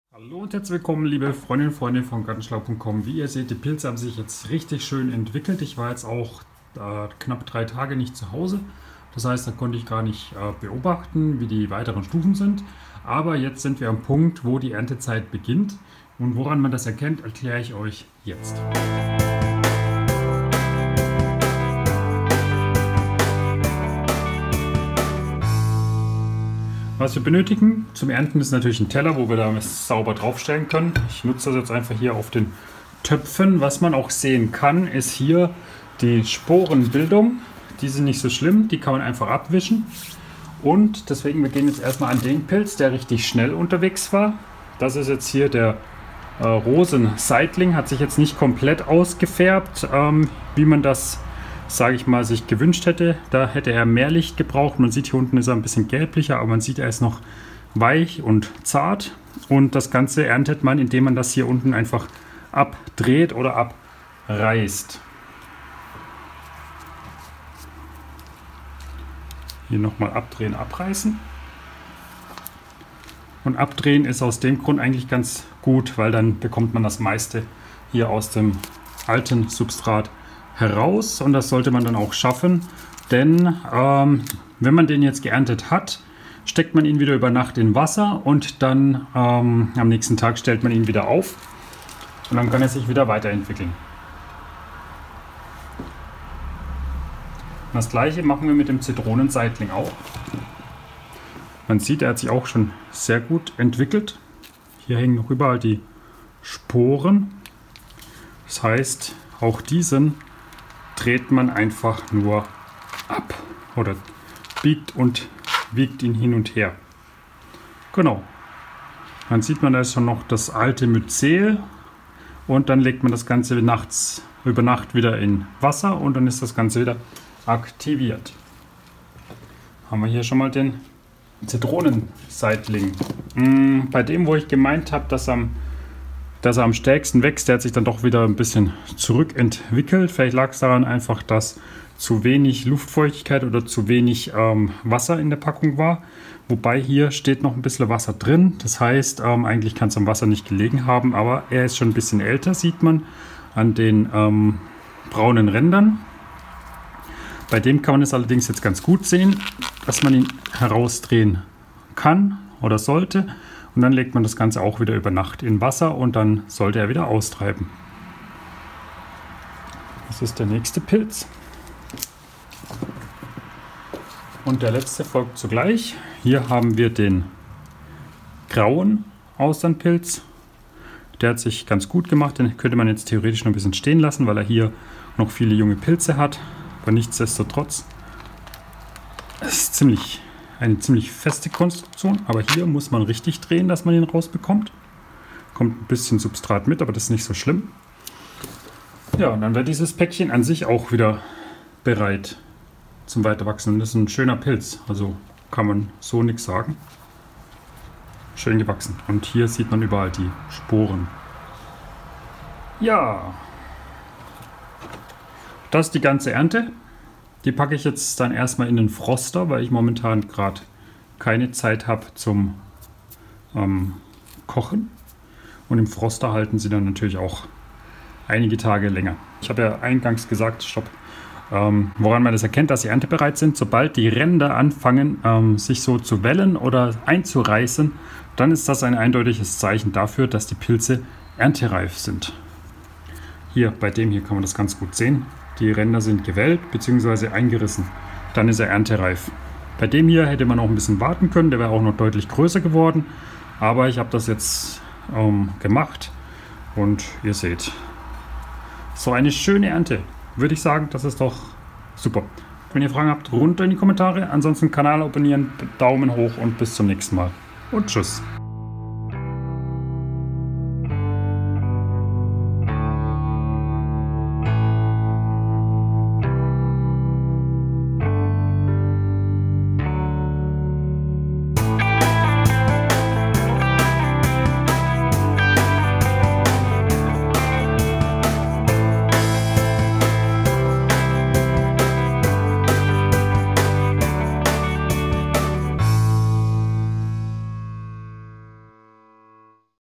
Hallo und herzlich willkommen, liebe Freundinnen und Freunde von Gartenschlau.com. Wie ihr seht, die Pilze haben sich jetzt richtig schön entwickelt. Ich war jetzt auch knapp 3 Tage nicht zu Hause. Das heißt, da konnte ich gar nicht beobachten, wie die weiteren Stufen sind. Aber jetzt sind wir am Punkt, wo die Erntezeit beginnt. Und woran man das erkennt, erkläre ich euch jetzt. Was wir benötigen zum Ernten ist natürlich ein Teller, wo wir da sauber draufstellen können. Ich nutze das jetzt einfach hier auf den Töpfen. Was man auch sehen kann, ist hier die Sporenbildung. Die sind nicht so schlimm, die kann man einfach abwischen. Und deswegen, wir gehen jetzt erstmal an den Pilz, der richtig schnell unterwegs war. Das ist jetzt hier der Rosenseitling, hat sich jetzt nicht komplett ausgefärbt, wie man das, sage ich mal, sich gewünscht hätte. Da hätte er mehr Licht gebraucht. Man sieht, hier unten ist er ein bisschen gelblicher, aber man sieht, er ist noch weich und zart. Und das Ganze erntet man, indem man das hier unten einfach abdreht oder abreißt. Hier nochmal abdrehen, abreißen. Und abdrehen ist aus dem Grund eigentlich ganz gut, weil dann bekommt man das meiste hier aus dem alten Substrat heraus, und das sollte man dann auch schaffen, denn wenn man den jetzt geerntet hat, steckt man ihn wieder über Nacht in Wasser und dann am nächsten Tag stellt man ihn wieder auf und dann kann er sich wieder weiterentwickeln. Und das gleiche machen wir mit dem Zitronenseitling auch. Man sieht, er hat sich auch schon sehr gut entwickelt. Hier hängen noch überall die Sporen. Das heißt, auch diesen dreht man einfach nur ab oder biegt und wiegt ihn hin und her. Genau. Dann sieht man, da ist schon noch das alte Myzel und dann legt man das Ganze über Nacht wieder in Wasser und dann ist das Ganze wieder aktiviert. Haben wir hier schon mal den Zitronenseitling. Bei dem, wo ich gemeint habe, dass er am stärksten wächst, der hat sich dann doch wieder ein bisschen zurückentwickelt. Vielleicht lag es daran einfach, dass zu wenig Luftfeuchtigkeit oder zu wenig Wasser in der Packung war. Wobei hier steht noch ein bisschen Wasser drin. Das heißt, eigentlich kann es am Wasser nicht gelegen haben, aber er ist schon ein bisschen älter, sieht man an den braunen Rändern. Bei dem kann man es allerdings jetzt ganz gut sehen, dass man ihn herausdrehen kann oder sollte. Und dann legt man das Ganze auch wieder über Nacht in Wasser und dann sollte er wieder austreiben. Das ist der nächste Pilz. Und der letzte folgt zugleich. Hier haben wir den grauen Austernpilz. Der hat sich ganz gut gemacht. Den könnte man jetzt theoretisch noch ein bisschen stehen lassen, weil er hier noch viele junge Pilze hat. Aber nichtsdestotrotz ist eine ziemlich feste Konstruktion, aber hier muss man richtig drehen, dass man ihn rausbekommt. Kommt ein bisschen Substrat mit, aber das ist nicht so schlimm. Ja, und dann wird dieses Päckchen an sich auch wieder bereit zum Weiterwachsen. Und das ist ein schöner Pilz, also kann man so nichts sagen. Schön gewachsen. Und hier sieht man überall die Sporen. Ja, das ist die ganze Ernte. Die packe ich jetzt dann erstmal in den Froster, weil ich momentan gerade keine Zeit habe zum Kochen. Und im Froster halten sie dann natürlich auch einige Tage länger. Ich habe ja eingangs gesagt, woran man das erkennt, dass sie erntebereit sind. Sobald die Ränder anfangen, sich so zu wellen oder einzureißen, dann ist das ein eindeutiges Zeichen dafür, dass die Pilze erntereif sind. Hier, bei dem hier kann man das ganz gut sehen. Die Ränder sind gewellt bzw. eingerissen. Dann ist er erntereif. Bei dem hier hätte man auch ein bisschen warten können. Der wäre auch noch deutlich größer geworden. Aber ich habe das jetzt gemacht. Und ihr seht, so eine schöne Ernte. Würde ich sagen, das ist doch super. Wenn ihr Fragen habt, runter in die Kommentare. Ansonsten Kanal abonnieren, Daumen hoch und bis zum nächsten Mal. Und tschüss.